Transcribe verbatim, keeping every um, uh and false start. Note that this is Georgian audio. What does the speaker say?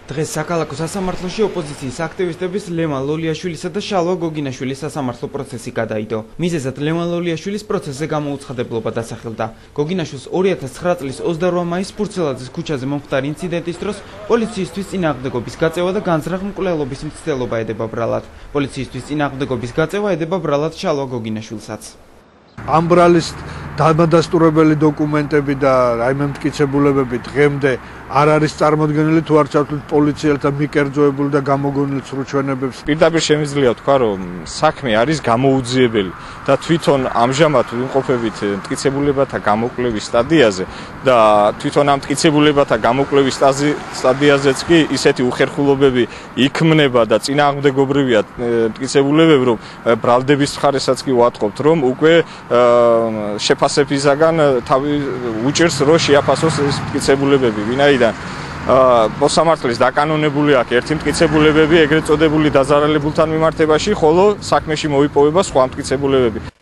დღეს საქალაქო სასამართლოში ოპოზიციის აქტივისტების ლემა ლოლიაშვილისა და შალვა გოგინაშვილის სასამართლო პროცესი გადაიდო. მიზეზად ლემა ლოლიაშვილის პროცესზე გამოუცხადებლობა დასახელდა. გოგინაშვილს ორი ათას ცხრა წლის ოცდაოთხ მაისს ფურცელაძის ქუჩაზე მომხდარი ინციდენტის დროს პოლიციისთვის წინააღმდეგობის გაწევა და განზრახ მკვლელობის მცდელობა ედება ბრალად. პოლიციისთვის წინააღმდეგობის გაწევა ედება ბრალად შალვა გოგინაშვილსაც. ამ ბრალის დამადასტურებელი დოკუმენტები და რაიმე მტკიცებულებები დღემდე არ არის წარმოდგენილი თუ არ ჩავთვლით პოლიციელთა მიკერძოებული და გამოგონილ სრუჩვენებებს. პირდაპირ შემიძლია თქვა, რომ საქმე არის გამოუძიებელი და თვითონ ამჟამად ვიმყოფებით მტკიცებულებათა გამოკვლევის სტადიაზე და თვითონ ამ მტკიცებულებათა გამოკვლევის სტადიაზეც კი ისეთი უხერხულობები იქმნება და წინააღმდეგობრივია მტკიცებულებები, რომ ბრალდების მხარესაც კი ვატყობთ, რომ უკვე შეფასებისაგან თავი უჭირს რომ შეაფასოს ეს მტკიცებულებები, ვინაიდან მოსამართლის დაკანონებული აქვს ერთი მტკიცებულებები ეგრეთ წოდებული დაზარალებულთან მიმართებაში, ხოლო საქმეში მოიპოვება სხვა მტკიცებულებები.